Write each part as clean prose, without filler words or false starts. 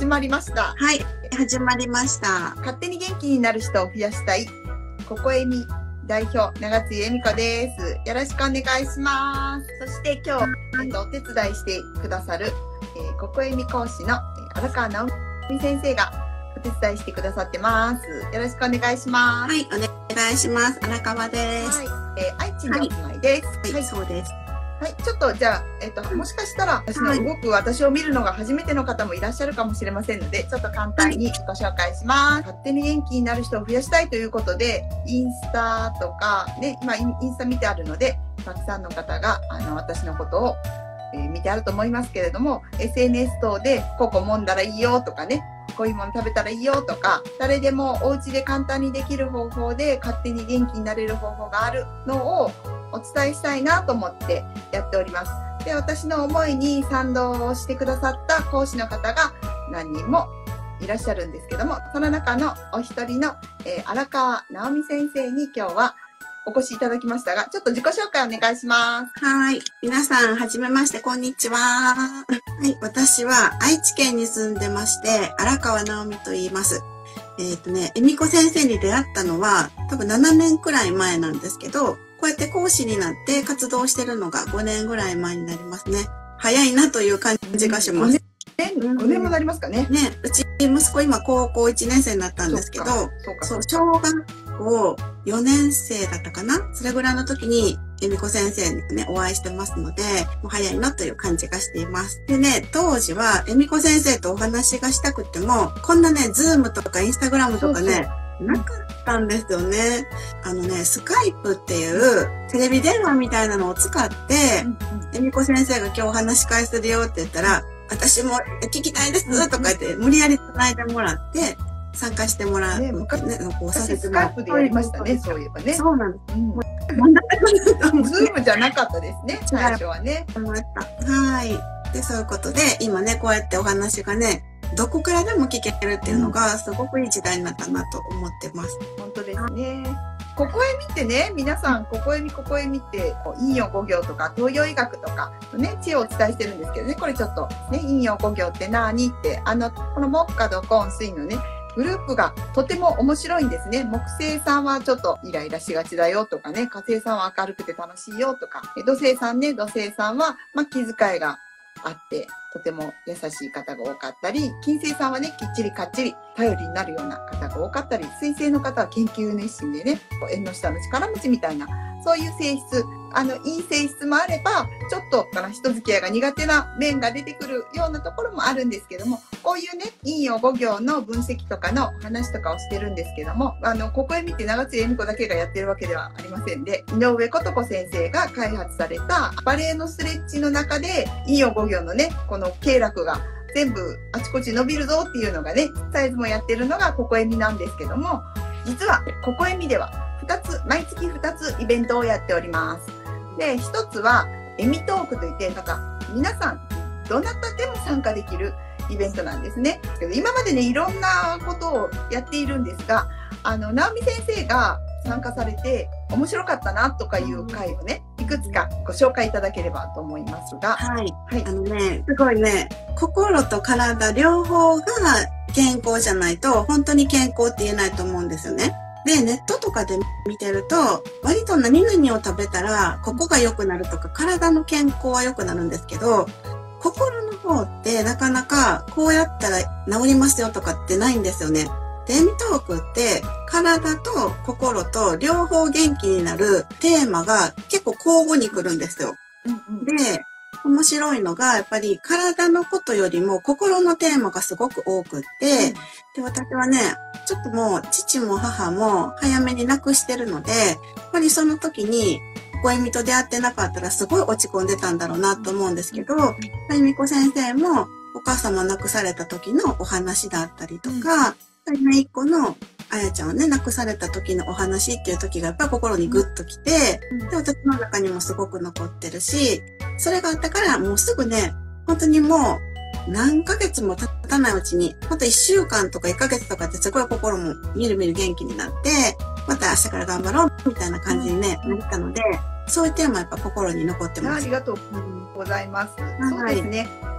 まりました。 はい、始まりました。 勝手に元気になる人を増やしたい、ここえみ代表、長津恵美子です。よろしくお願いします。そして今日、お手伝いしてくださる、ここえみ講師の荒川直美先生がお手伝いしてくださってます。よろしくお願いします。 はい、お願いします。荒川です。 はい、愛知にお住まいです。 はい、そうです。 はい、ちょっとじゃあ、もしかしたら私を見るのが初めての方もいらっしゃるかもしれませんので、ちょっと簡単にご紹介します。勝手に元気になる人を増やしたいということで、インスタとかね、今インスタ見てあるので、たくさんの方が私のことを、見てあると思いますけれども、SNS 等でここ揉んだらいいよとかね、こういうもの食べたらいいよとか、誰でもお家で簡単にできる方法で勝手に元気になれる方法があるのをお伝えしたいなと思ってやっております。で、私の思いに賛同してくださった講師の方が何人もいらっしゃるんですけども、その中のお一人の、荒川直美先生に今日はお越しいただきましたが、ちょっと自己紹介お願いします。 はい。皆さん、はじめまして、こんにちは。はい。私は愛知県に住んでまして、荒川直美と言います。恵美子先生に出会ったのは、多分7年くらい前なんですけど、こうやって講師になって活動してるのが5年ぐらい前になりますね。早いなという感じがします。 5年もなりますかね。 ね、うち息子今高校1年生になったんですけど、そう、小学校4年生だったかな、それぐらいの時に恵美子先生にね、お会いしてますので、もう早いなという感じがしています。でね、当時は恵美子先生とお話がしたくても、こんなね、ズームとかインスタグラムとかね、なかったんですよね。スカイプっていうテレビ電話みたいなのを使って、恵美子先生が今日お話し会するよって言ったら、私も聞きたいですとか言って無理やり繋いでもらって参加してもらう。 昔ね、こうさせてもらって。スカイプでやりましたね、そういえばね。 そうなんです。 ズームじゃなかったですね、最初はね。 思いました。はい。で、そういうことで、今ね、こうやってお話がね、どこからでも聞けるっていうのがすごくいい時代になったなと思ってます。 本当ですね。ここえみってね、皆さん、ここえみって陰陽五行とか東洋医学とかね、知恵をお伝えしてるんですけどね、これちょっとね、陰陽五行って何って、この木火土金水のね、グループがとても面白いんですね。木星さんはちょっとイライラしがちだよとかね、火星さんは明るくて楽しいよとか、土星さんは、気遣いがあってとても優しい方が多かったり、金星さんはね、きっちりかっちり頼りになるような方が多かったり、水星の方は研究熱心でね、縁の下の力持ちみたいな、そういう性質、いい性質もあれば、ちょっと人付き合いが苦手な面が出てくるようなところもあるんですけども、こういうね、陰陽五行の分析とかの話とかをしてるんですけども、ここへ見て長津恵美子だけがやってるわけではありませんで、井上琴子先生が開発されたバレエのストレッチの中で、陰陽五行のね、この経絡が全部あちこち伸びるぞっていうのがね、サイズもやってるのがここえみなんですけども、実はここえみでは毎月2つイベントをやっております。で、1つはえみトークといって、皆さんどなたでも参加できるイベントなんですね。今までね、いろんなことをやっているんですが、直美先生が参加されて面白かったなとかいう回をね、いくつかご紹介いただければと思いますが。 はい。はい。すごいね、心と体両方が健康じゃないと、本当に健康って言えないと思うんですよね。で、ネットとかで見てると、割と何々を食べたら、ここが良くなるとか、体の健康は良くなるんですけど、心の方ってなかなかこうやったら治りますよとかってないんですよね。で、エミトークって体と心と両方元気になるテーマが結構交互に来るんですよ。で、面白いのがやっぱり体のことよりも心のテーマがすごく多くって、で、私はね、ちょっともう父も母も早めに亡くしてるので、やっぱりその時に恵美と出会ってなかったらすごい落ち込んでたんだろうなと思うんですけど、恵美子先生もお母様亡くされた時のお話だったりとか、姪っ子のあやちゃんをね、亡くされた時のお話っていう時がやっぱり心にグッときて、で、私の中にもすごく残ってるし、それがあったからもうすぐね、本当にもう何ヶ月も経たないうちに、また1週間とか1ヶ月とかってすごい心もみるみる元気になって、また明日から頑張ろうみたいな感じにね、なったので、そういうテーマやっぱ心に残ってます。 ありがとうございます。そうですね。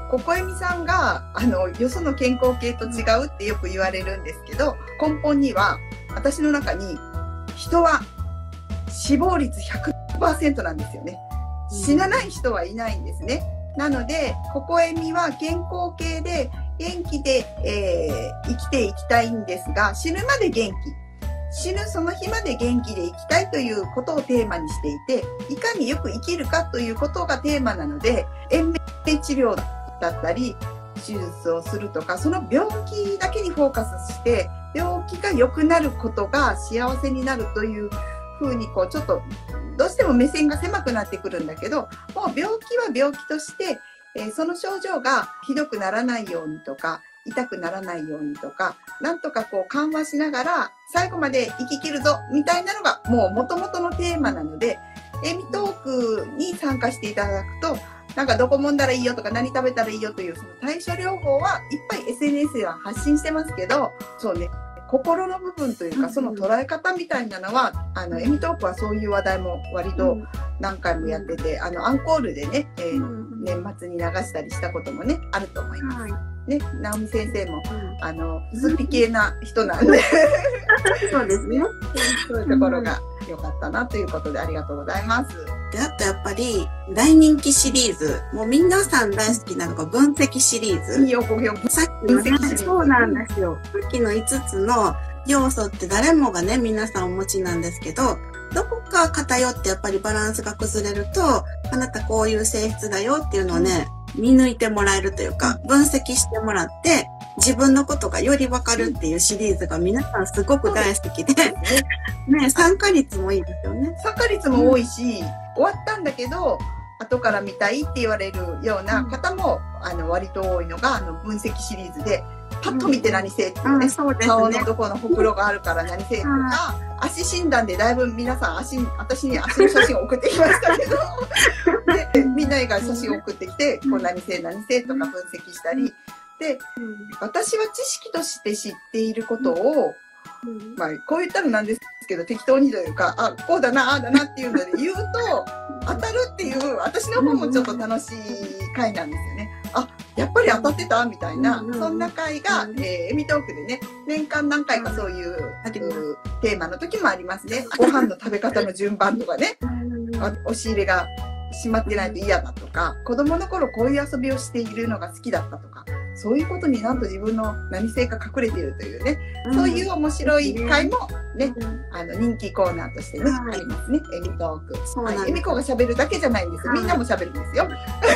ココエミさんがよその健康系と違うってよく言われるんですけど、根本には私の中に人は死亡率 100% なんですよね。死なない人はいないんですね。なのでココエミは健康系で元気で、生きていきたいんですが、死ぬまで元気、死ぬその日まで元気で生きたいということをテーマにしていて、いかによく生きるかということがテーマなので、延命治療だったり手術をするとか、その病気だけにフォーカスして病気が良くなることが幸せになるというふうにこうちょっとどうしても目線が狭くなってくるんだけど、もう病気は病気として、その症状がひどくならないようにとか痛くならないようにとか、なんとかこう緩和しながら最後まで生き切るぞみたいなのがもう元々のテーマなので、エミトークに参加していただくと、なんかどこ揉んだらいいよとか何食べたらいいよというその対処療法はいっぱい SNS では発信してますけど、そうね、心の部分というかその捉え方みたいなのはエミトークはそういう話題も割と何回もやってて、アンコールでね、年末に流したりしたこともねあると思います。ね、直美先生もスピ系な人なんでそうですね。 そういうところが良かったなということで、ありがとうございます。 で、あとやっぱり大人気シリーズ、もう皆さん大好きなのが分析シリーズ。 いいよ、ご評価。 さっきのね、そうなんですよ。さっきの5つの要素って誰もがね、皆さんお持ちなんですけど、どこか偏ってやっぱりバランスが崩れると、あなたこういう性質だよっていうのをね、見抜いてもらえるというか、分析してもらって、自分のことがよりわかるっていうシリーズが皆さんすごく大好きで、ね、参加率もいいですよね。 参加率も多いし、終わったんだけど、後から見たいって言われるような方も、割と多いのが、分析シリーズで、パッと見て何せっていうね、顔のどこのほくろがあるから何せとか、足診断でだいぶ皆さん私に足の写真を送ってきましたけどでみんなが写真を送ってきて、こう何せとか分析したりで、私は知識として知っていることを、まあこう言ったらなんですけど適当にというか、あ、こうだな、ああだなっていうので言うと当たるっていう、私の方もちょっと楽しい回なんですよね。あ、やっぱり当たってたみたいな、そんな回が、エミトークでね、年間何回かそういうテーマの時もありますね。ご飯の食べ方の順番とかね、押し入れが閉まってないと嫌だとか、子供の頃こういう遊びをしているのが好きだったとか、そういうことになんと自分の何性か隠れているというね、そういう面白い回もね、人気コーナーとしてね、ありますね、エミトーク。エミコが喋るだけじゃないんです。みんなも喋るんですよ。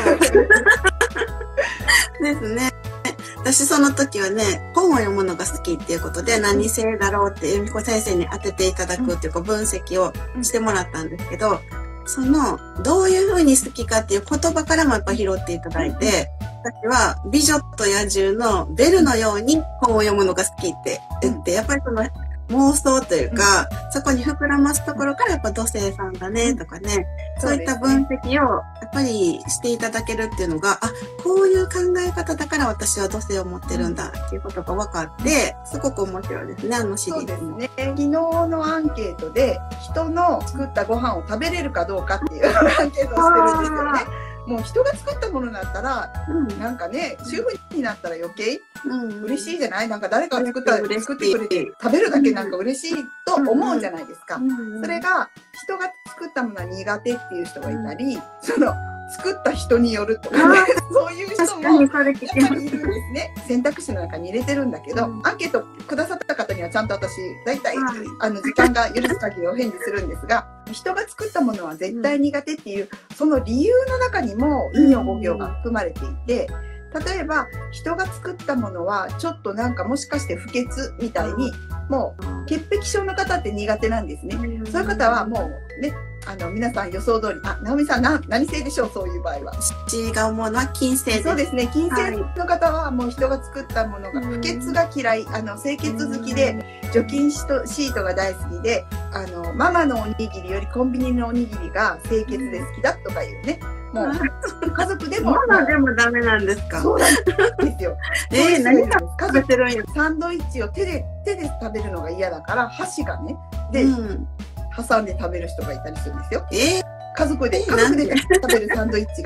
ですね。私その時はね、本を読むのが好きっていうことで、何性だろうって由美子先生に当てていただくっていうか分析をしてもらったんですけど、どういうふうに好きかっていう言葉からもやっぱ拾っていただいて、私は美女と野獣のベルのように本を読むのが好きって言って、やっぱり妄想というか、そこに膨らますところからやっぱ土星さんだねとかね、そういった分析をやっぱりしていただけるっていうのが、あ、こういう考え方だから私は土星を持ってるんだっていうことが分かって、すごく面白いですね、シリーズも。 そうですね。昨日のアンケートで、人の作ったご飯を食べれるかどうかっていうアンケートをしてるんですよね。もう人が作ったものだったら、なんかね、主婦になったら余計嬉しいじゃない？なんか誰かが作ってくれて食べるだけなんか嬉しいと思うじゃないですか。それが人が作ったものは苦手っていう人がいたり、作った人によるとかね、そういう人もやっぱりいるんですね。選択肢の中に入れてるんだけど、アンケートくださった方にはちゃんと私、大体時間が許す限りお返事するんですが、人が作ったものは絶対苦手っていう、その理由の中にも陰陽五行が含まれていて、例えば人が作ったものはちょっとなんかもしかして不潔みたいに、もう潔癖症の方って苦手なんですね。そういう方はもうね、皆さん予想通り、直美さん何性でしょう、そういう場合は。 私が思うのは金星です。 そうですね、金星の方はもう人が作ったものが不潔が嫌い、清潔好きで除菌シートが大好きで、ママのおにぎりよりコンビニのおにぎりが清潔で好きだとかいうね、もう家族でもママでもダメなんですか？ そうなんですよ。 何が食べてるんや。 サンドイッチを手で食べるのが嫌だから、箸がねで、挟んで食べる人がいたりするんですよ。家族で食べるサンドイッチが。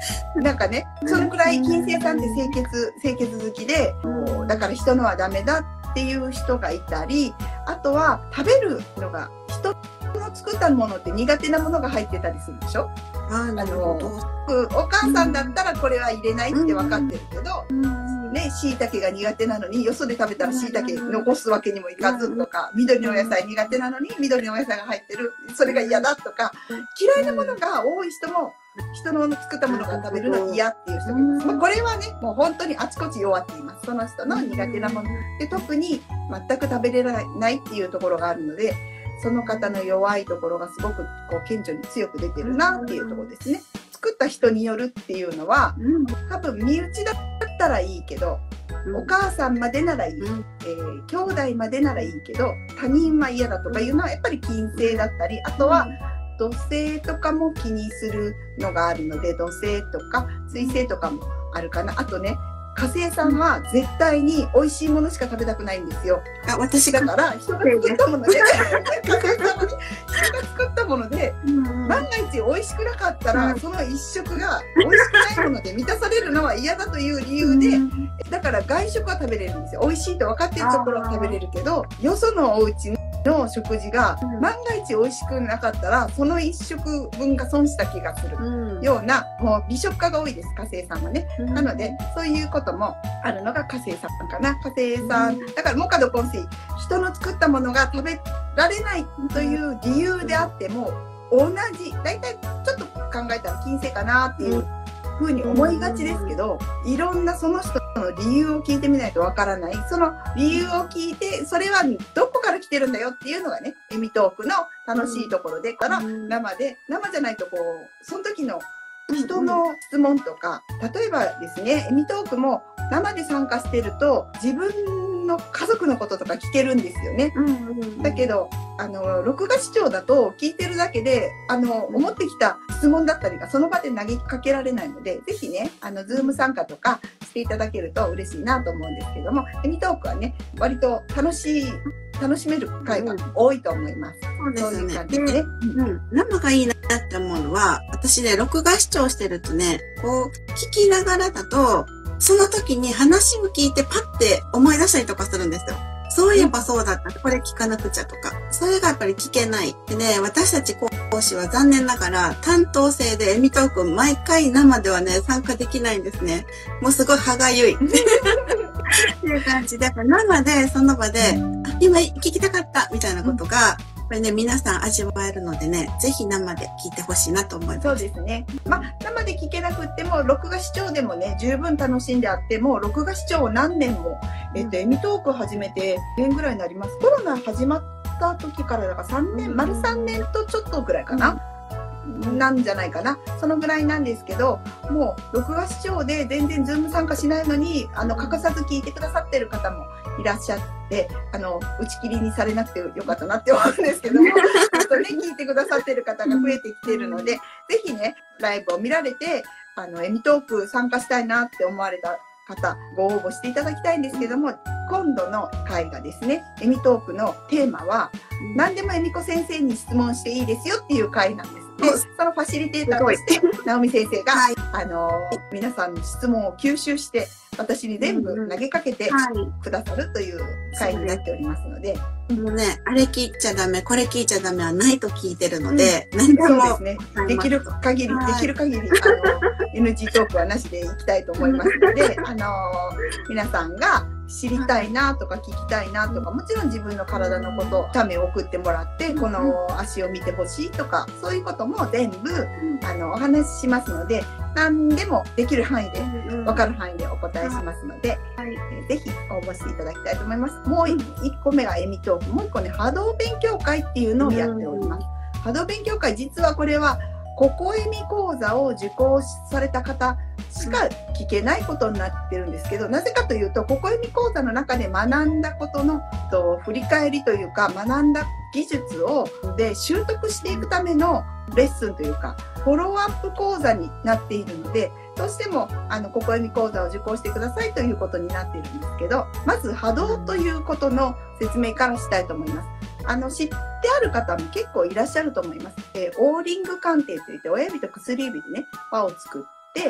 なんかね、そのくらい金星さんって清潔好きで、だから人のはダメだっていう人がいたり、あとは食べるのが、人の作ったものって苦手なものが入ってたりするでしょ。お母さんだったらこれは入れないって分かってるけど、ね、椎茸が苦手なのによそで食べたら椎茸残すわけにもいかずとか、緑のお野菜苦手なのに緑のお野菜が入ってる、それが嫌だとか、嫌いなものが多い人も人の作ったものが食べるの嫌っていう人がいます。これはね、もう本当にあちこち弱っています。その人の苦手なもので、特に全く食べれないっていうところがあるので、その方の弱いところがすごくこう顕著に強く出てるなっていうところですね。作った人によるっていうのは、多分身内だったらいいけど、お母さんまでならいい、兄弟までならいいけど、他人は嫌だとかいうのはやっぱり金星だったり、あとは土星とかも気にするのがあるので、土星とか水星とかもあるかな。あとね、火星さんは絶対に美味しいものしか食べたくないんですよ。 私だから人が作ったもので、火星さんはね、人が作ったもので、万が一美味しくなかったら、その一食が美味しくないもので満たされるのは嫌だという理由で、だから外食は食べれるんですよ。美味しいと分かってるところは食べれるけど、よそのお家の食事が万が一美味しくなかったら、その一食分が損した気がするような、もう美食家が多いです、火星さんはね。なので、そういうこともあるのが火星さんかな。火星さん。だから、木火土金水、人の作ったものが食べられないという理由であっても、同じ、大体ちょっと考えたら金星かなっていうふうに思いがちですけど、いろんなその人の理由を聞いてみないとわからない。その理由を聞いて、それはどこから来てるんだよっていうのがね、エミトークの楽しいところで、から生じゃないとこう、その時の人の質問とか、例えばですね、エミトークも生で参加してると、自分の家族のこととか聞けるんですよね。だけど、録画視聴だと聞いてるだけで、思ってきた質問だったりがその場で投げかけられないので、ぜひね、ズーム参加とかしていただけると嬉しいなと思うんですけども、エミトークはね、割と楽しめる回が多いと思います。 そうですね。で、生がいいなって思うのは、私ね、録画視聴してるとね、こう、聞きながらだと、その時に話を聞いてパッて思い出したりとかするんですよ。そういえばそうだった。これ聞かなくちゃとか。それがやっぱり聞けない。でね、私たち講師は残念ながら担当制でエミトーク毎回生ではね、参加できないんですね。もうすごい歯がゆい。っていう感じで、生でその場で、今聞きたかったみたいなことが、これね、皆さん味わえるのでね、ぜひ生で聞いてほしいなと思います。 そうですね。生で聞けなくっても、録画視聴でもね、十分楽しんであっても、録画視聴を何年も、エミトーク始めて年ぐらいになります。コロナ始まった時からだから3年、丸3年とちょっとぐらいかな。なんじゃないかな。そのぐらいなんですけど、もう録画視聴で全然ズーム参加しないのに、欠かさず聞いてくださってる方もいらっしゃって、打ち切りにされなくてよかったなって思うんですけども、それ聞いてくださってる方が増えてきてるので、ぜひね、ライブを見られて、エミトーク参加したいなって思われた方、ご応募していただきたいんですけども、今度の回がですね、エミトークのテーマは、何でもエミコ先生に質問していいですよっていう回なんです。で、そのファシリテーターとして、直美先生が、皆さんの質問を吸収して、私に全部投げかけてくださるという回になっておりますので。 もうね、あれ聞いちゃダメ、これ聞いちゃダメはないと聞いてるので、何でも。 そうですね。できる限り、NG トークはなしでいきたいと思いますので、皆さんが知りたいなとか聞きたいなとか、もちろん自分の体のこと、写メを送ってもらって、この足を見てほしいとか、そういうことも全部、お話ししますので、何でもできる範囲で、わかる範囲でお答えしますので、ぜひ応募していただきたいと思います。もう1個目がエミトーク、もう1個ね、波動勉強会っていうのをやっております。波動勉強会、実はこれは、ここえみ講座を受講された方しか聞けないことになってるんですけど、なぜかというと、ここえみ講座の中で学んだことの振り返りというか、学んだ技術を習得していくためのレッスンというか、フォローアップ講座になっているので、どうしてもここえみ講座を受講してくださいということになっているんですけど、まず波動ということの説明からしたいと思います。知ってある方も結構いらっしゃると思います。オーリング鑑定といって、親指と薬指でね、輪を作っ 、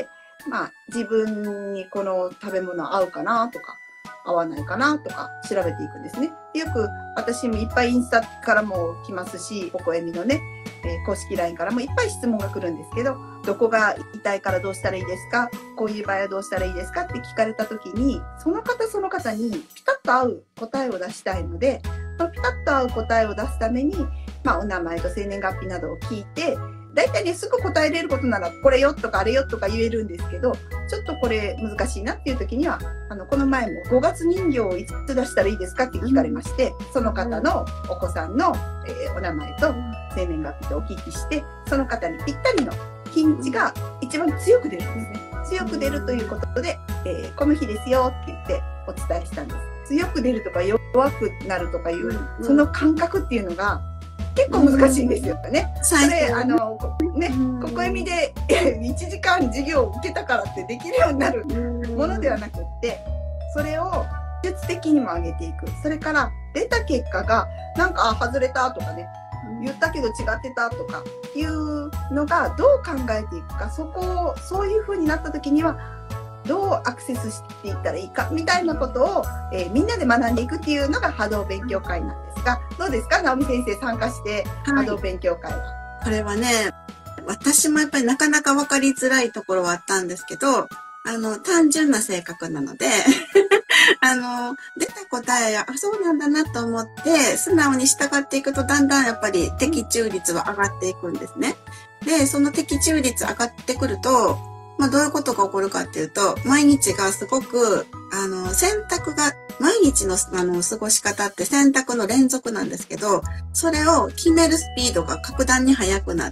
まあ自分にこの食べ物合うかなとか、合わないかなとか調べていくんですね。よく私もいっぱいインスタからも来ますし、ココエミのね、公式 LINE からもいっぱい質問が来るんですけど、どこが痛いからどうしたらいいですか、こういう場合はどうしたらいいですかって聞かれた時に、その方その方にピタッと合う答えを出したいので、そのピタッと合う答えを出すために、まあ、お名前と生年月日などを聞いて、大体ね、すぐ答えれることならこれよとかあれよとか言えるんですけど、ちょっとこれ難しいなっていう時には、この前も5月人形をいつ出したらいいですかって聞かれまして、その方のお子さんの、お名前と生年月日とお聞きして、その方にぴったりの日にちが一番強く出るんですね。強く出るということで、この日ですよって言ってお伝えしたんです。強く出るとか弱くなるとかいう、その感覚っていうのが結構難しいんですよね。それココエミで1時間授業を受けたからってできるようになるものではなくって、それを技術的にも上げていく。それから出た結果がなんか外れたとかね、言ったけど違ってたとかいうのがどう考えていくか、そういう風になった時にはどうアクセスしていったらいいかみたいなことを、みんなで学んでいくっていうのが波動勉強会なんですが、どうですか、直美先生参加して波動勉強会は。 これはね、私もやっぱりなかなか分かりづらいところはあったんですけど、単純な性格なので出た答えが、そうなんだなと思って、素直に従っていくと、だんだんやっぱり的中率は上がっていくんですね。で、その的中率上がってくると、まあ、どういうことが起こるかっていうと、毎日がすごく、選択が、毎日の、過ごし方って選択の連続なんですけど、それを決めるスピードが格段に速くなって、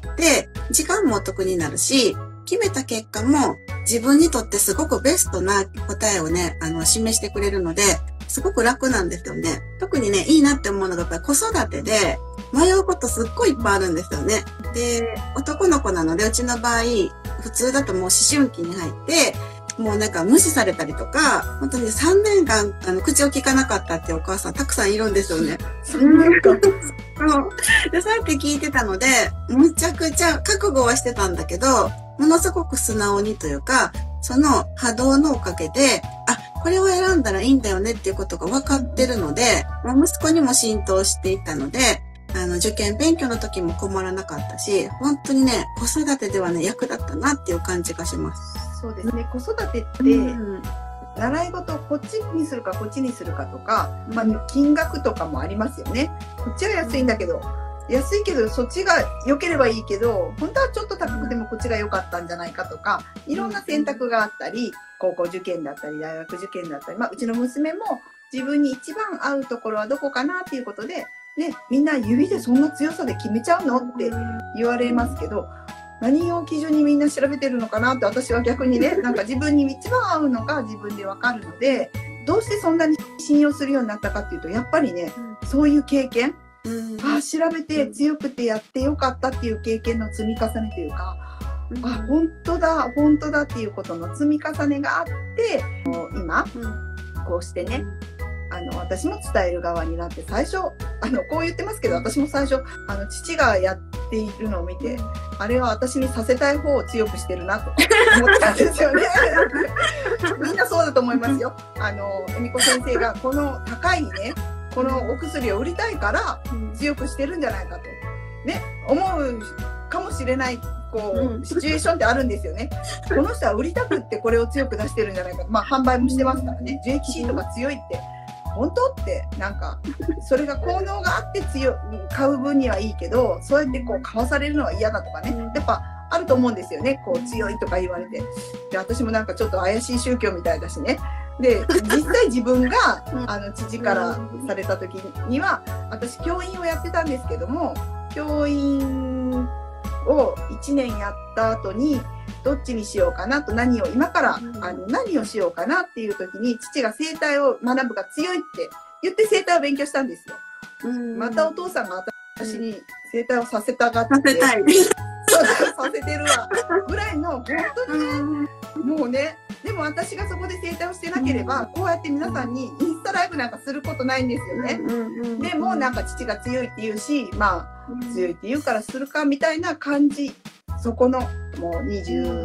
時間もお得になるし、決めた結果も自分にとってすごくベストな答えをね、示してくれるので、すごく楽なんですよね。特にね、いいなって思うのがやっぱり子育てで迷うことすっごいいっぱいあるんですよね。で、男の子なので、うちの場合、普通だともう思春期に入って、もうなんか無視されたりとか、本当に3年間口を聞かなかったっていうお母さんたくさんいるんですよね。 3年間で、そうやって聞いてたので、むちゃくちゃ覚悟はしてたんだけど、ものすごく素直にというか、その波動のおかげで、これを選んだらいいんだよねっていうことが分かってるので、息子にも浸透していったので、受験勉強の時も困らなかったし、本当にね、子育てではね、役立ったなっていう感じがします。 そうですね、子育てって、習い事をこっちにするかこっちにするかとか、まあ、金額とかもありますよね。こっちは安いんだけど、安いけどそっちが良ければいいけど、本当はちょっと高くてもこっちが良かったんじゃないかとか、いろんな選択があったり、高校受験だったり大学受験だったり、まあ、うちの娘も自分に一番合うところはどこかなっていうことで、ね、みんな指でそんな強さで決めちゃうのって言われますけど、何を基準にみんな調べてるのかなって私は逆にね、なんか自分に一番合うのが自分でわかるので、どうしてそんなに信用するようになったかっていうと、やっぱりね、そういう経験、調べて強くてやってよかったっていう経験の積み重ねというか、本当だ本当だっていうことの積み重ねがあって、今こうしてね、私も伝える側になって、最初こう言ってますけど、私も最初父がやっているのを見て、あれは私にさせたい方を強くしてるなと思ってたんですよね。みんなそうだと思いますよ。恵美子先生がこの高いね、このお薬を売りたいから強くしてるんじゃないかとね、思うかもしれないシチュエーションってあるんですよね。この人は売りたくってこれを強く出してるんじゃないかと。まあ販売もしてますからね。樹液シートが強いって本当ってなんかそれが効能があって買う分にはいいけど、そうやって買わされるのは嫌だとかね、やっぱあると思うんですよね。強いとか言われて、で私もなんかちょっと怪しい宗教みたいだしね。で実際自分が父からされた時には、私教員をやってたんですけども、教員を1年やった後にどっちにしようかなと、今から何をしようかなっていう時に、父が生態を学ぶが強いって言って生態を勉強したんですよ。またお父さんが私に生態をさせたがってさせてるわぐらいの、本当にね、もうね、でも私がそこで生態をしてなければ、こうやって皆さんにインスタライブなんかすることないんですよね。でもなんか父が強いって言うし、まあ強いって言うからするかみたいな感じ、 そこのもう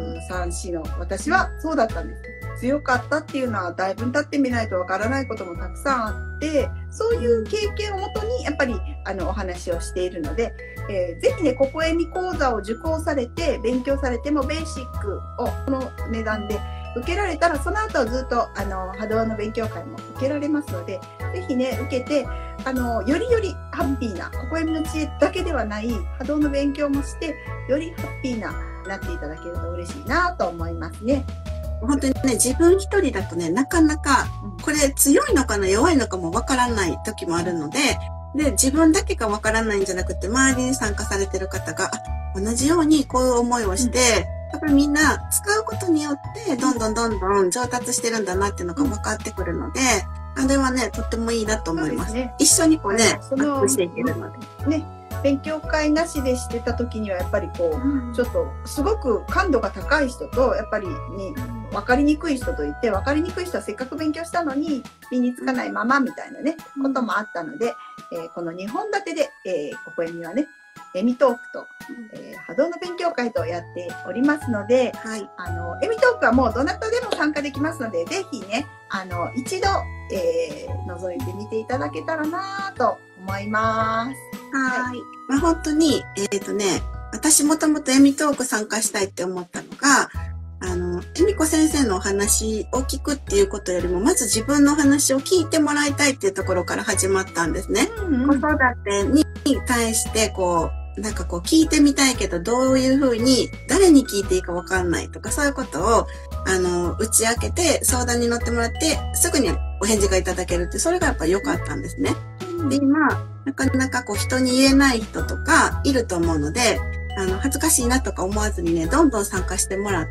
23歳の私はそうだったんです。強かったっていうのはだいぶ経ってみないとわからないこともたくさんあって、そういう経験をもとにやっぱりお話をしているので、ぜひね、ここえみ講座を受講されて勉強されてもベーシックをこの値段で受けられたら、その後ずっと波動の勉強会も受けられますので、ぜひね受けてよりよりハッピーなここえみの知恵だけではない波動の勉強もしてよりハッピーなっていただけると嬉しいなと思いますね。 本当にね、自分一人だとね、なかなかこれ強いのかな弱いのかもわからない時もあるので、自分だけがわからないんじゃなくて、周りに参加されてる方が同じようにこういう思いをして、やっぱりみんな使うことによってどんどん上達してるんだなっていうのが分かってくるので、あれはね、とってもいいなと思います。一緒にこうね、アップしていけるので。 ね、勉強会なしでしてた時にはやっぱりこう、ちょっとすごく感度が高い人とやっぱり分かりにくい人といて、分かりにくい人はせっかく勉強したのに身につかないままみたいなね、こともあったので、この2本立てで、ここえみはね、えみトークと、波動の勉強会とやっておりますので、えみトークはもうどなたでも参加できますので、ぜひね、一度、覗いてみていただけたらなと思います。 はい。まあ、本当に、私もともとえみトーク参加したいって思ったのが、えみこ先生のお話を聞くっていうことよりも、まず自分のお話を聞いてもらいたいっていうところから始まったんですね。子育てに対して、なんか聞いてみたいけど、どういうふうに、誰に聞いていいかわかんないとか、そういうことを、打ち明けて、相談に乗ってもらって、すぐにお返事がいただけるって、それがやっぱ良かったんですね。で、今、なかなか人に言えない人とかいると思うので、恥ずかしいなとか思わずにね、どんどん参加してもらって、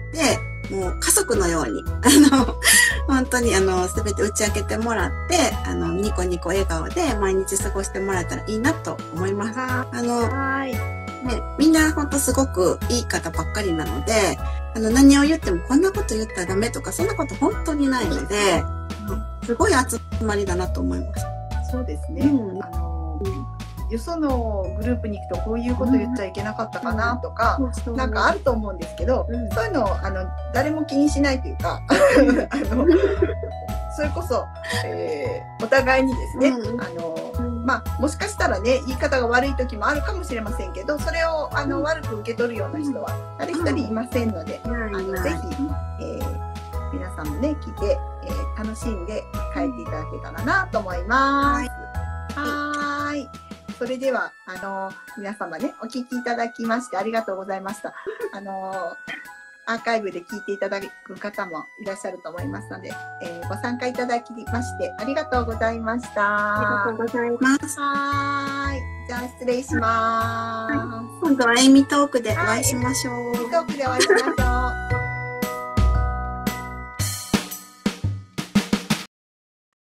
もう家族のように、本当にすべて打ち明けてもらって、ニコニコ笑顔で毎日過ごしてもらえたらいいなと思います。ね、みんな本当すごくいい方ばっかりなので、何を言ってもこんなこと言ったらダメとか、そんなこと本当にないので、すごい集まりだなと思います。 そうですね。よそのグループに行くとこういうこと言っちゃいけなかったかなとか、なんかあると思うんですけど、そういうのを誰も気にしないというかそれこそ、お互いにですね、まあ、もしかしたらね、言い方が悪い時もあるかもしれませんけど、それを悪く受け取るような人は誰一人いませんので、ぜひ、皆さんもね、聞いて、楽しんで帰っていただけたらなと思います。はい。それでは、皆様ね、お聞きいただきましてありがとうございました。アーカイブで聞いていただく方もいらっしゃると思いますので、ご参加いただきましてありがとうございました。 ありがとうございます。 はい。じゃあ失礼します。 今度はえみトークでお会いしましょう。 えみトークでお会いしましょう。